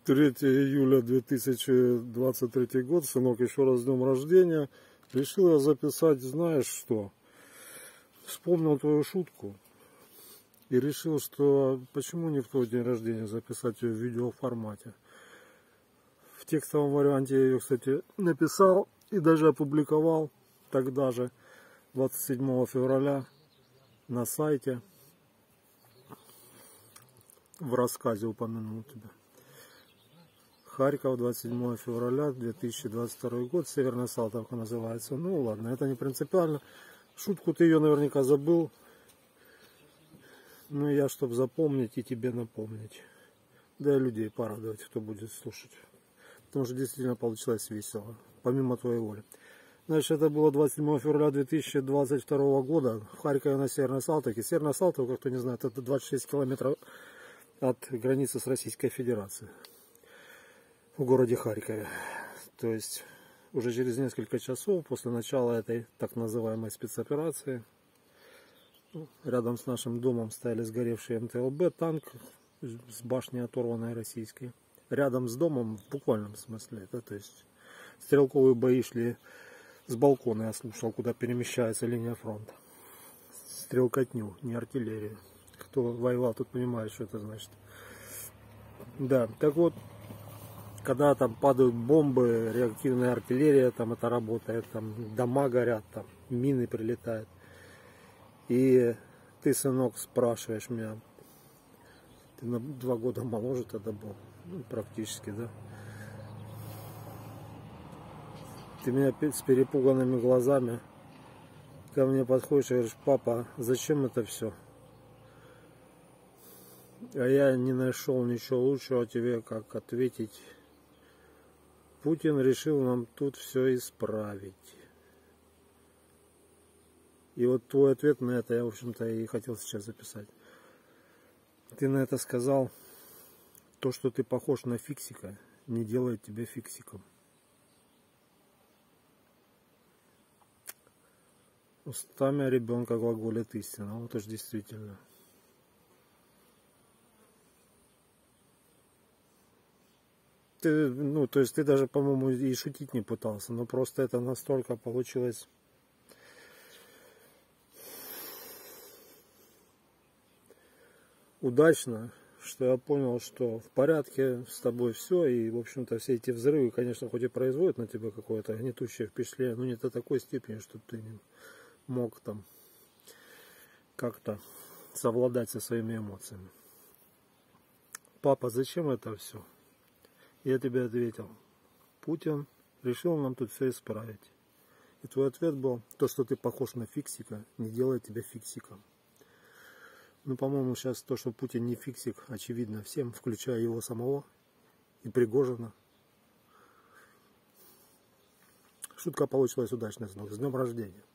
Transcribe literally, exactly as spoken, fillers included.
третьего июля две тысячи двадцать третий год. Сынок, еще раз с днем рождения. Решил я записать, знаешь что? Вспомнил твою шутку. И решил, что почему не в твой день рождения записать ее в видеоформате. В текстовом варианте я ее, кстати, написал и даже опубликовал тогда же, двадцать седьмого февраля, на сайте. В рассказе упомянул тебя. Харьков, двадцать седьмого февраля две тысячи двадцать второй год, Северная Салтовка называется. Ну ладно, это не принципиально. Шутку ты ее наверняка забыл. Ну я, чтобы запомнить и тебе напомнить. Да и людей порадовать, кто будет слушать. Потому что действительно получилось весело, помимо твоей воли. Значит, это было двадцать седьмого февраля две тысячи двадцать второго года в Харькове на Северной Салтовке. Северная Салтовка, кто не знает, это двадцать шесть километров от границы с Российской Федерацией. В городе Харькове. То есть уже через несколько часов после начала этой так называемой спецоперации рядом с нашим домом стояли сгоревшие эм тэ эл бэ, танк с башней оторванной российской. Рядом с домом в буквальном смысле. Это, то есть стрелковые бои шли с балкона, я слушал, куда перемещается линия фронта. Стрелкотню, не артиллерию. Кто воевал, тот понимает, что это значит. Да, так вот, когда там падают бомбы, реактивная артиллерия, там это работает, там дома горят, там мины прилетают. И ты, сынок, спрашиваешь меня, ты на два года моложе тогда был, ну, практически, да? Ты меня с перепуганными глазами ко мне подходишь и говоришь: папа, зачем это все? А я не нашел ничего лучшего тебе, как ответить: Путин решил нам тут все исправить. И вот твой ответ на это я, в общем-то, и хотел сейчас записать. Ты на это сказал: то, что ты похож на фиксика, не делает тебя фиксиком. Устами ребенка глаголит истина. Вот уж действительно. Ты, ну, то есть ты даже, по-моему, и шутить не пытался, но просто это настолько получилось удачно, что я понял, что в порядке с тобой все, и, в общем-то, все эти взрывы, конечно, хоть и производят на тебя какое-то гнетущее впечатление, но не до такой степени, чтобы ты не мог там как-то совладать со своими эмоциями. Папа, зачем это все? Я тебе ответил: Путин решил нам тут все исправить. И твой ответ был: то, что ты похож на фиксика, не делает тебя фиксиком. Ну, по-моему, сейчас то, что Путин не фиксик, очевидно всем, включая его самого и Пригожина. Шутка получилась удачная, сынок. С днем рождения.